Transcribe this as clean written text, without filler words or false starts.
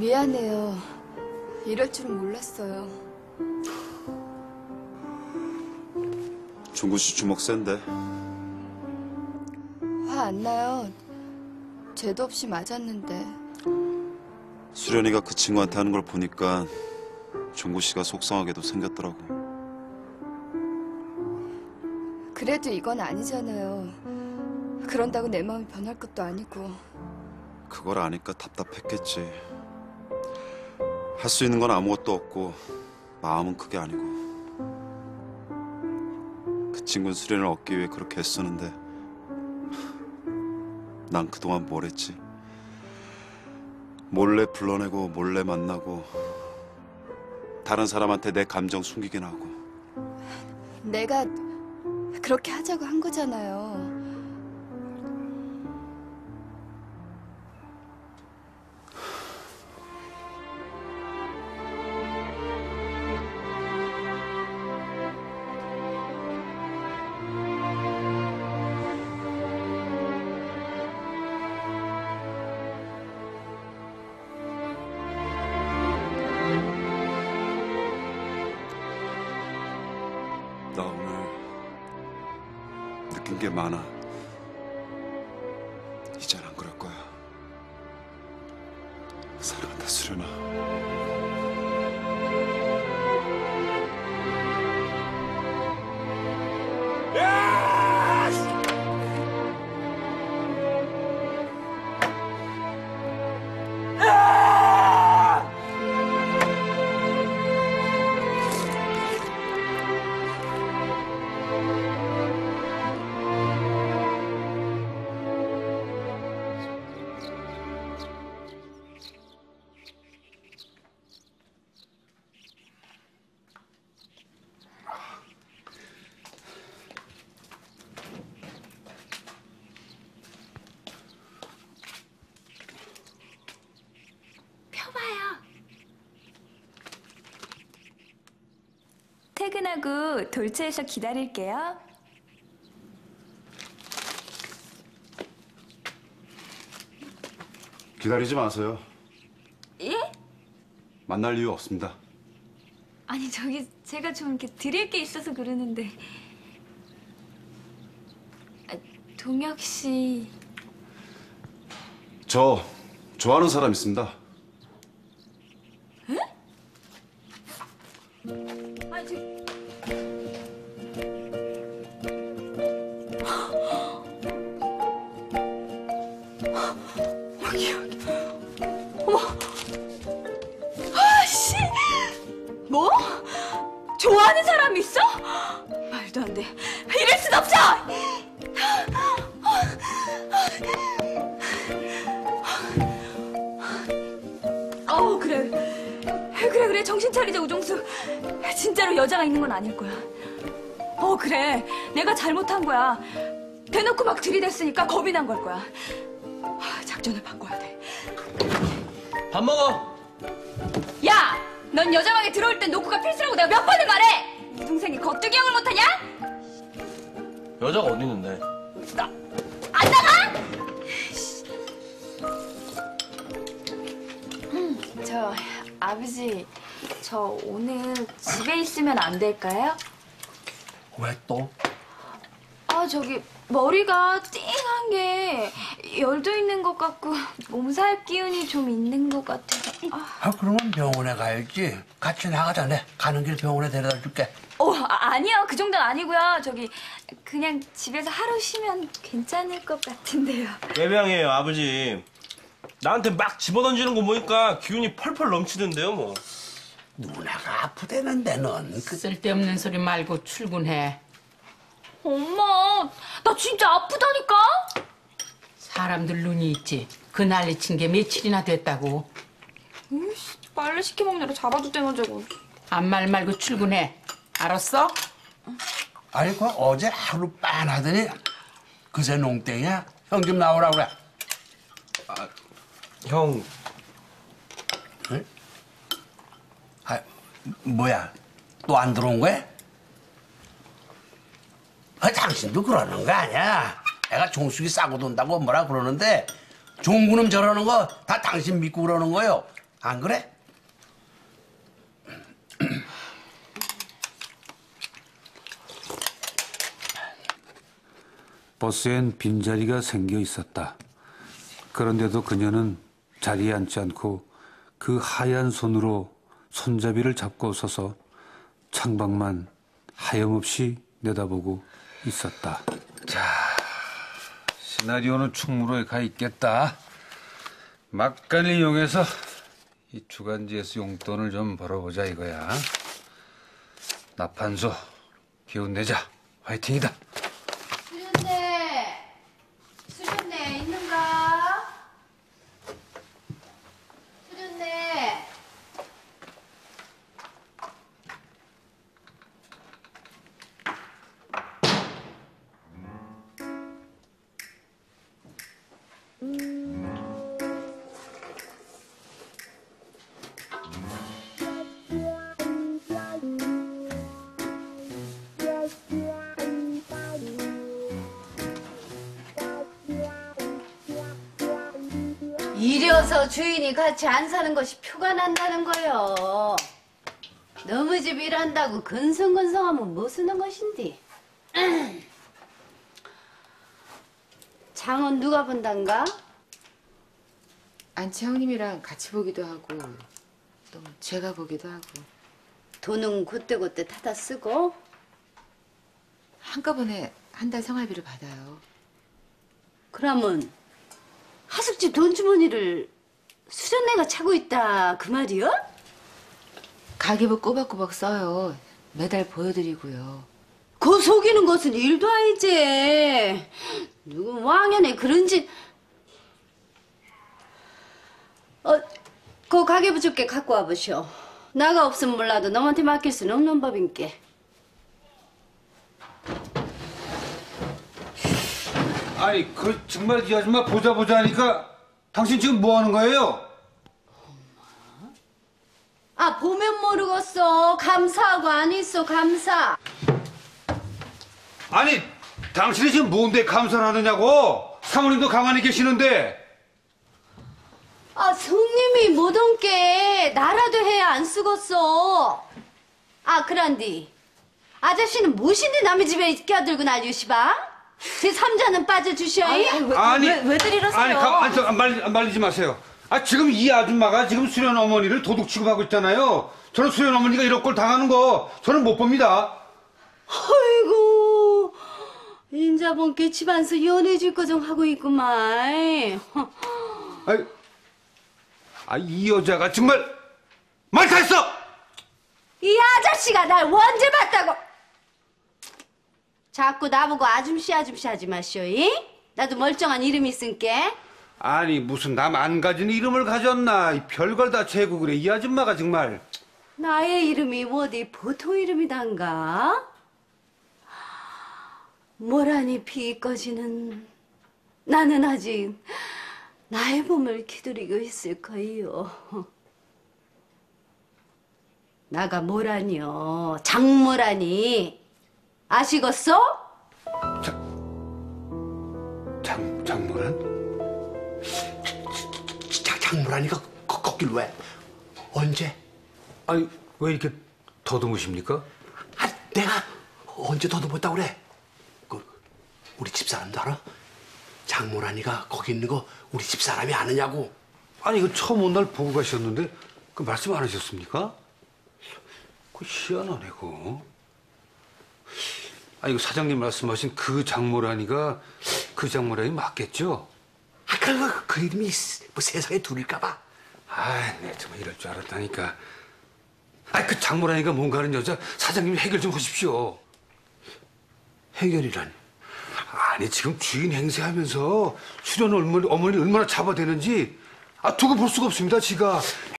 미안해요. 이럴 줄은 몰랐어요. 종구 씨 주먹 센데. 화 안 나요. 죄도 없이 맞았는데. 수련이가 그 친구한테 하는 걸 보니까 종구 씨가 속상하게도 생겼더라고. 그래도 이건 아니잖아요. 그런다고 내 마음이 변할 것도 아니고. 그걸 아니까 답답했겠지. 할 수 있는 건 아무것도 없고 마음은 그게 아니고. 그 친구는 수련을 얻기 위해 그렇게 애쓰는데 난 그동안 뭘 했지? 몰래 불러내고 몰래 만나고 다른 사람한테 내 감정 숨기긴 하고. 내가 그렇게 하자고 한 거잖아요. 나 오늘 느낀 게 많아. 이젠 안 그럴 거야. 사랑한다, 수련아. 퇴근하고 돌체에서 기다릴게요. 기다리지 마세요. 예? 만날 이유 없습니다. 아니 저기 제가 좀 이렇게 드릴 게 있어서 그러는데. 아, 동혁 씨. 저 좋아하는 사람 있습니다. 에? 아니 저. 어머. 아씨. 뭐? 좋아하는 사람 있어? 말도 안 돼. 이럴 순 없죠. 그래 정신 차리자 우종수. 진짜로 여자가 있는 건 아닐 거야. 그래 내가 잘못한 거야. 대놓고 막 들이댔으니까 겁이 난 걸 거야. 작전을 바꿔야 돼. 밥 먹어. 야! 넌 여자 방에 들어올 땐 노크가 필수라고 내가 몇 번을 말해! 네 동생이 겉뚜기 형을 못하냐? 여자가 어디 있는데? 안 나가? 아버지, 저 오늘 집에 있으면 안 될까요? 왜 또? 저기 머리가 띵한 게 열도 있는 것 같고 몸살 기운이 좀 있는 것 같아서. 그러면 병원에 가야지. 같이 나가자. 내 가는 길 병원에 데려다 줄게. 아니요. 그 정도는 아니고요. 저기 그냥 집에서 하루 쉬면 괜찮을 것 같은데요. 예병이에요, 아버지. 나한테 막 집어던지는 거 보니까 기운이 펄펄 넘치던데요, 뭐. 누나가 아프대는데 넌. 쓸데없는 소리 말고 출근해. 엄마, 나 진짜 아프다니까? 사람들 눈이 있지. 그 난리 친 게 며칠이나 됐다고. 빨래 시켜 먹느라 잡아도 때문에. 아무 말 말고 출근해. 알았어? 아니 그 어제 하루 빤하더니 그새 농땡이야? 형 좀 나오라 그래. 형. 응? 뭐야? 또 안 들어온 거야? 당신도 그러는 거 아니야? 애가 종숙이 싸고 돈다고 뭐라 그러는데 종구놈 저러는 거 다 당신 믿고 그러는 거요. 안 그래? 버스엔 빈자리가 생겨 있었다. 그런데도 그녀는 자리에 앉지 않고 그 하얀 손으로 손잡이를 잡고 서서 창밖만 하염없이 내다보고 있었다. 시나리오는 충무로에 가 있겠다. 막간을 이용해서 이 주간지에서 용돈을 좀 벌어보자 이거야. 나판소 기운 내자. 화이팅이다. 수련네 있는가? 수련네. 이래서 주인이 같이 안 사는 것이 표가 난다는 거요. 너무 집 일한다고 근성근성하면 못 쓰는 것인디. 장은 누가 본단가? 안치 형님이랑 같이 보기도 하고 또 제가 보기도 하고. 돈은 그때그때 타다 쓰고? 한꺼번에 한 달 생활비를 받아요. 그러면 하숙집 돈 주머니를 수련내가 차고 있다 그 말이요? 가계부 꼬박꼬박 써요. 매달 보여드리고요. 그 속이는 것은 일도 아니지. 누구 왕년에 그런 짓. 그 가계부 줄게 갖고 와보시오. 나가 없으면 몰라도 너한테 맡길 수는 없는 법인께. 아니, 정말 이 아줌마 보자 하니까 당신 지금 뭐 하는 거예요? 아, 보면 모르겠어. 감사하고 안 있어, 감사. 아니, 당신이 지금 뭔데 감사를 하느냐고? 사모님도 가만히 계시는데. 아, 성님이 못 온게 나라도 해야 안 쓰겠어. 아, 그란디. 아저씨는 무엇인데 남의 집에 끼어들고 난리시바? 제 삼자는 빠져주셔이? 왜 들이러세요? 안 말리지 마세요. 아, 지금 이 아줌마가 지금 수련 어머니를 도둑 취급하고 있잖아요. 저는 수련 어머니가 이런 걸 당하는 거 저는 못 봅니다. 아이고, 인자본께 집안서 연애질 거정 하고 있구만. 이 여자가 정말 말 다 했어! 이 아저씨가 날 언제 봤다고? 자꾸 나보고 아줌씨 하지 마시오이. 나도 멀쩡한 이름이 있으니까. 아니, 무슨 남 안 가진 이름을 가졌나. 이 별걸 다 재고 그래. 이 아줌마가 정말. 나의 이름이 어디 보통 이름이단가? 모란이 피 꺼지는 나는 아직 나의 봄을 기다리고 있을 거요. 나가 모란이요. 장모란이. 아시겠어? 장모란? 장모라니까 거길 왜? 언제? 아니, 왜 이렇게 더듬으십니까? 아, 내가 언제 더듬었다고 그래? 우리 집사람도 알아? 장모라니가 거기 있는 거 우리 집사람이 아느냐고. 아니, 이거 처음 온 날 보고 가셨는데 그 말씀 안 하셨습니까? 그 희한하네, 그거. 아니, 그 사장님 말씀하신 그 장모라니가 그 장모라니 맞겠죠? 아, 그 이름이 뭐 세상에 둘일까 봐. 아, 내가 정말 이럴 줄 알았다니까. 아, 그 장모라니가 뭔가 하는 여자 사장님이 해결 좀 하십시오. 해결이란. 아니, 지금 주인 행세하면서 수련 어머니 얼마나 잡아대는지 두고 볼 수가 없습니다, 지가.